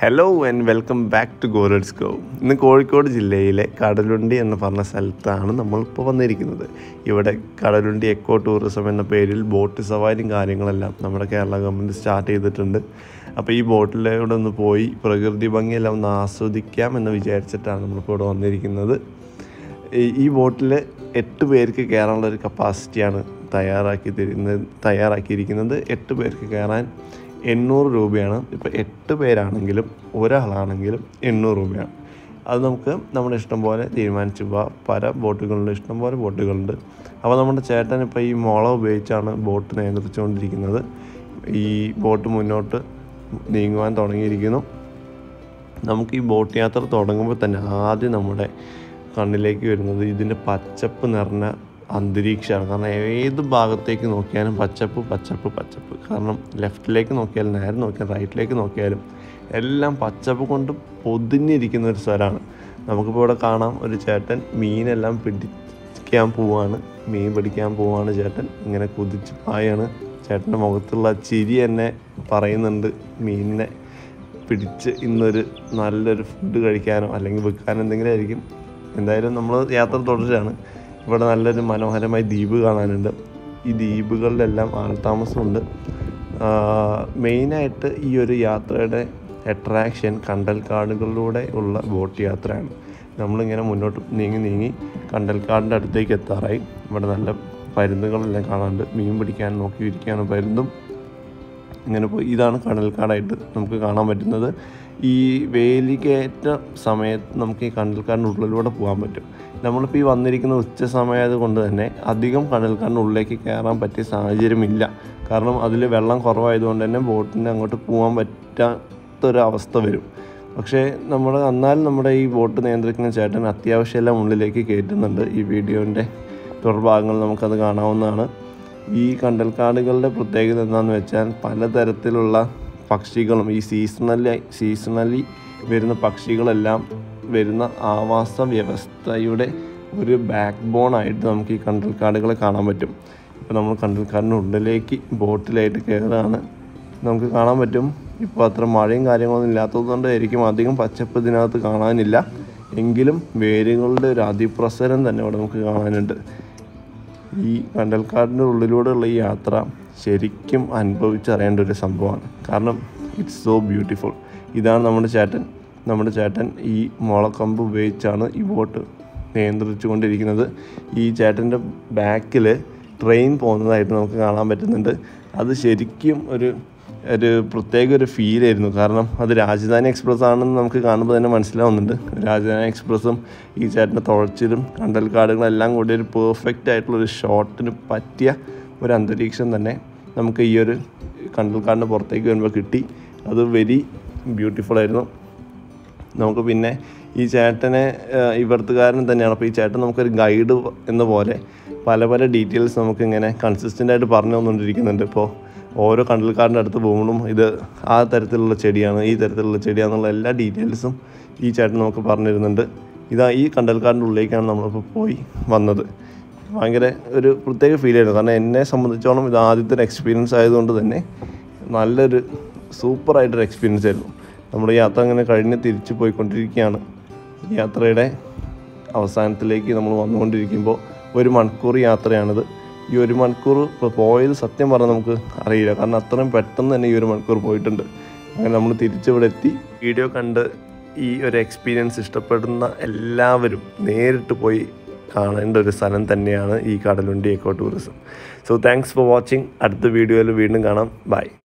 Hello and welcome back to Kozhikode. ഇന്ന് കോഴിക്കോട് ജില്ലയിലെ കടലുണ്ടി എന്ന് പറഞ്ഞ സ്ഥലത്താണ് നമ്മളിപ്പോൾ വന്നിരിക്കുന്നത്. ഇവിടെ കടലുണ്ടി എക്കോ ടൂറിസം എന്ന പേരിൽ ബോട്ട് സവാരിയും കാര്യങ്ങളെല്ലാം നമ്മുടെ കേരള ഗവൺമെൻറ് സ്റ്റാർട്ട് ചെയ്തിട്ടുണ്ട്. അപ്പോൾ ഈ ബോട്ടിലൂടെ ഒന്ന് പോയി പ്രകൃതി ഭംഗിയെല്ലാം ഒന്ന് ആസ്വദിക്കാം എന്ന് വിചാരിച്ചിട്ടാണ് നമ്മളിപ്പോൾ ഇവിടെ വന്നിരിക്കുന്നത്. ഈ ബോട്ടിൽ 8 പേർക്ക് കയറാനുള്ള ഒരു കപ്പാസിറ്റിയാണ് തയ്യാറാക്കിയിരിക്കുന്നത്. 8 പേർക്ക് കയറാൻ 800 രൂപയാണ്. ഇപ്പോൾ 8 പേരാണെങ്കിലും ഒരാളാണെങ്കിലും 800 രൂപയാണ്. അത് നമുക്ക് നമ്മുടെ ഇഷ്ടം പോലെ തീരുമാനിച്ചു പോകാം. പല ബോട്ടുകളുണ്ട്, ഇഷ്ടം പോലെ ബോട്ടുകളുണ്ട്. അപ്പോൾ നമ്മുടെ ചേട്ടൻ ഇപ്പോൾ ഈ മോള ഉപയോഗിച്ചാണ് ബോട്ട് നിയന്ത്രിച്ചുകൊണ്ടിരിക്കുന്നത്. ഈ ബോട്ട് മുന്നോട്ട് നീങ്ങുവാൻ തുടങ്ങിയിരിക്കുന്നു. നമുക്ക് ഈ ബോട്ട് യാത്ര തുടങ്ങുമ്പോൾ തന്നെ ആദ്യം നമ്മുടെ കണ്ണിലേക്ക് വരുന്നത് ഇതിൻ്റെ പച്ചപ്പ് നിറഞ്ഞ അന്തരീക്ഷമാണ്. കാരണം ഏത് ഭാഗത്തേക്ക് നോക്കിയാലും പച്ചപ്പ്. കാരണം ലെഫ്റ്റിലേക്ക് നോക്കിയാലും നേരെ നോക്കിയാലും റൈറ്റിലേക്ക് നോക്കിയാലും എല്ലാം പച്ചപ്പ് കൊണ്ട് പൊതിഞ്ഞിരിക്കുന്ന ഒരു സ്ഥലമാണ്. നമുക്കിപ്പോൾ ഇവിടെ കാണാം, ഒരു ചേട്ടൻ മീനെല്ലാം മീൻ പിടിക്കാൻ പോവാണ് ചേട്ടൻ. ഇങ്ങനെ കുതിച്ച് പായാണ്. ചേട്ടൻ്റെ മുഖത്തുള്ള ചിരി എന്നെ പറയുന്നുണ്ട് മീനിനെ പിടിച്ച് ഇന്നൊരു നല്ലൊരു ഫുഡ് കഴിക്കാനോ അല്ലെങ്കിൽ വിൽക്കാനോ എന്തെങ്കിലും ആയിരിക്കും. എന്തായാലും നമ്മൾ യാത്ര തുടരുകയാണ്. ഇവിടെ നല്ലൊരു മനോഹരമായ ദ്വീപ് കാണാനുണ്ട്. ഈ ദ്വീപുകളിലെല്ലാം ആൾതാമസമുണ്ട്. മെയിനായിട്ട് ഈ ഒരു യാത്രയുടെ അട്രാക്ഷൻ കണ്ടൽക്കാടുകളിലൂടെ ഉള്ള ബോട്ട് യാത്രയാണ്. നമ്മളിങ്ങനെ മുന്നോട്ട് നീങ്ങി കണ്ടൽക്കാടിൻ്റെ അടുത്തേക്ക് എത്താറായി. ഇവിടെ നല്ല പരുന്തുകളെല്ലാം കാണാനുണ്ട്. മീൻ പിടിക്കാൻ നോക്കിയിരിക്കുകയാണ് പരുന്തും. ഇങ്ങനെ പോയി ഇതാണ് കണ്ടൽക്കാടായിട്ട് നമുക്ക് കാണാൻ പറ്റുന്നത്. ഈ വേലിക്കയറ്റ സമയത്ത് നമുക്ക് ഈ കണ്ടൽക്കാടിൻ്റെ ഉള്ളിലൂടെ പോകാൻ പറ്റും. നമ്മളിപ്പോൾ ഈ വന്നിരിക്കുന്ന ഉച്ച സമയമായത് കൊണ്ട് തന്നെ അധികം കണ്ടൽക്കാടിൻ്റെ ഉള്ളിലേക്ക് കയറാൻ പറ്റിയ സാഹചര്യമില്ല. കാരണം അതിൽ വെള്ളം കുറവായതുകൊണ്ട് തന്നെ ബോട്ടിന് അങ്ങോട്ട് പോകാൻ പറ്റാത്തൊരവസ്ഥ വരും. പക്ഷേ എന്നാലും നമ്മുടെ ഈ ബോട്ട് നിയന്ത്രിക്കുന്ന ചേട്ടൻ അത്യാവശ്യം എല്ലാം ഉള്ളിലേക്ക് കയറ്റുന്നുണ്ട്. ഈ വീഡിയോൻ്റെ തുടർഭാഗങ്ങൾ നമുക്കത് കാണാവുന്നതാണ്. ഈ കണ്ടൽക്കാടുകളുടെ പ്രത്യേകത എന്താണെന്ന് വെച്ചാൽ പലതരത്തിലുള്ള പക്ഷികളും ഈ സീസണലി വരുന്ന പക്ഷികളെല്ലാം വരുന്ന ആവാസ വ്യവസ്ഥയുടെ ഒരു ബാക്ക് ബോണായിട്ട് നമുക്ക് ഈ കണ്ടൽക്കാടുകളെ കാണാൻ പറ്റും. ഇപ്പോൾ നമ്മൾ കണ്ടൽക്കാടിൻ്റെ ഉള്ളിലേക്ക് ബോട്ടിലായിട്ട് കയറുകയാണ്. നമുക്ക് കാണാൻ പറ്റും ഇപ്പോൾ അത്ര മഴയും കാര്യങ്ങളൊന്നും ഇല്ലാത്തതുകൊണ്ടായിരിക്കും അധികം പച്ചപ്പ് ഇതിനകത്ത് കാണാനില്ല. എങ്കിലും വേരുകളുടെ ഒരു അതിപ്രസരം തന്നെ ഇവിടെ നമുക്ക് കാണാനുണ്ട്. ഈ കണ്ടൽക്കാടിൻ്റെ ഉള്ളിലൂടെയുള്ള ഈ യാത്ര ശരിക്കും അനുഭവിച്ചറിയേണ്ട ഒരു സംഭവമാണ്. കാരണം ഇറ്റ്സ് സോ ബ്യൂട്ടിഫുൾ. ഇതാണ് നമ്മുടെ ചേട്ടൻ ഈ മുളക്കമ്പ് ഉപയോഗിച്ചാണ് ഈ ബോട്ട് നിയന്ത്രിച്ചു കൊണ്ടിരിക്കുന്നത്. ഈ ചേട്ടൻ്റെ ബാക്കിൽ ട്രെയിൻ പോകുന്നതായിട്ട് നമുക്ക് കാണാൻ പറ്റുന്നുണ്ട്. അത് ശരിക്കും ഒരു പ്രത്യേക ഒരു ഫീലായിരുന്നു. കാരണം അത് രാജധാനി എക്സ്പ്രസ് ആണെന്ന് നമുക്ക് കാണുമ്പോൾ തന്നെ മനസ്സിലാവുന്നുണ്ട്. രാജധാനി എക്സ്പ്രസ്സും ഈ ചേട്ടൻ്റെ തുഴച്ചിലും കണ്ടൽക്കാടുകളെല്ലാം കൂടി ഒരു പെർഫെക്റ്റ് ആയിട്ടുള്ളൊരു ഷോട്ടിന് പറ്റിയ ഒരു അന്തരീക്ഷം തന്നെ നമുക്ക് ഈ ഒരു കണ്ടൽക്കാടിൻ്റെ പുറത്തേക്ക് വരുമ്പോൾ കിട്ടി. അത് വെരി ബ്യൂട്ടിഫുൾ ആയിരുന്നു. നമുക്ക് പിന്നെ ഈ ചേട്ടനെ ഇവിടുത്തുകാരൻ തന്നെയാണ്. അപ്പോൾ ഈ ചേട്ടൻ നമുക്കൊരു ഗൈഡ് എന്ന പോലെ പല ഡീറ്റെയിൽസ് നമുക്കിങ്ങനെ കൺസിസ്റ്റൻ്റായിട്ട് പറഞ്ഞു തന്നുകൊണ്ടിരിക്കുന്നുണ്ട്. ഇപ്പോൾ ഓരോ കണ്ടൽക്കാടിൻ്റെ അടുത്ത് പോകുമ്പോഴും ഇത് ആ തരത്തിലുള്ള ചെടിയാണ്, ഈ തരത്തിലുള്ള ചെടിയാണെന്നുള്ള എല്ലാ ഡീറ്റെയിൽസും ഈ ചേട്ടൻ നമുക്ക് പറഞ്ഞു തരുന്നുണ്ട്. ഈ കണ്ടൽക്കാടിൻ്റെ ഉള്ളിലേക്കാണ് നമ്മളിപ്പോൾ പോയി വന്നത്. ഭയങ്കര ഒരു പ്രത്യേക ഫീലായിരുന്നു. കാരണം എന്നെ സംബന്ധിച്ചോളം ഇത് ആദ്യത്തെ ഒരു എക്സ്പീരിയൻസ് ആയതുകൊണ്ട് തന്നെ നല്ലൊരു സൂപ്പറായിട്ടൊരു എക്സ്പീരിയൻസ് ആയിരുന്നു. നമ്മുടെ യാത്ര അങ്ങനെ കഴിഞ്ഞ് തിരിച്ചു പോയിക്കൊണ്ടിരിക്കുകയാണ്. യാത്രയുടെ അവസാനത്തിലേക്ക് നമ്മൾ വന്നുകൊണ്ടിരിക്കുമ്പോൾ 1 മണിക്കൂർ യാത്രയാണിത്. ഈ 1 മണിക്കൂർ ഇപ്പോൾ പോയത് സത്യം പറഞ്ഞാൽ നമുക്ക് അറിയില്ല. കാരണം അത്രയും പെട്ടെന്ന് തന്നെ ഈ 1 മണിക്കൂർ പോയിട്ടുണ്ട്. അങ്ങനെ നമ്മൾ തിരിച്ചിവിടെ എത്തി. വീഡിയോ കണ്ട് ഈ ഒരു എക്സ്പീരിയൻസ് ഇഷ്ടപ്പെടുന്ന എല്ലാവരും നേരിട്ട് പോയി കാണേണ്ട ഒരു സ്ഥലം തന്നെയാണ് ഈ Kadalundi eco tourism. So thanks for watching. അടുത്ത വീഡിയോയിൽ വീണ്ടും കാണാം. ബൈ.